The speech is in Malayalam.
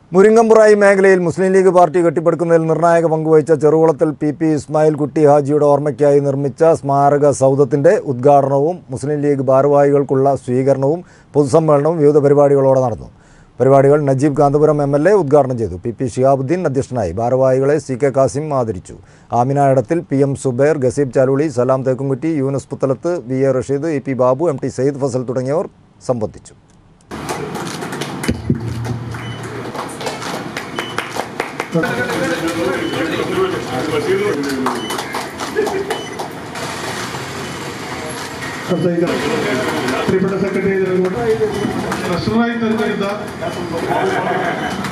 മുരിങ്ങമ്പുറായി മേഖലയിൽ മുസ്ലിം ലീഗ് പാർട്ടി കെട്ടിപ്പടുക്കുന്നതിൽ നിർണായക പങ്കുവഹിച്ച ചെറുകുളത്തിൽ പി ഇസ്മായിൽ കുട്ടി ഹാജിയുടെ ഓർമ്മയ്ക്കായി നിർമ്മിച്ച സ്മാരക സൗധത്തിൻ്റെ ഉദ്ഘാടനവും മുസ്ലിം ലീഗ് ഭാരവാഹികൾക്കുള്ള സ്വീകരണവും പൊതുസമ്മേളനവും വിവിധ പരിപാടികളോടെ നടന്നു. പരിപാടികൾ നജീബ് കാന്തപുരം MLA ഉദ്ഘാടനം ചെയ്തു. പി ഷിഹാബുദ്ദീൻ അധ്യക്ഷനായി. ഭാരവാഹികളെ CK കാസിം ആദരിച്ചു. ആമിന ഇടത്തിൽ, PM സുബൈർ, ഗസീബ് ചാലുളി, സലാം Thekkumkutty, Yunus Puthalath, VA Rasheed, EP Babu, MT Sayyid Fasal തുടങ്ങിയവർ സംബന്ധിച്ചു. പ്രിയപ്പെട്ട സെക്രട്ടറി ട്രഷററായി തെരഞ്ഞെടുത്ത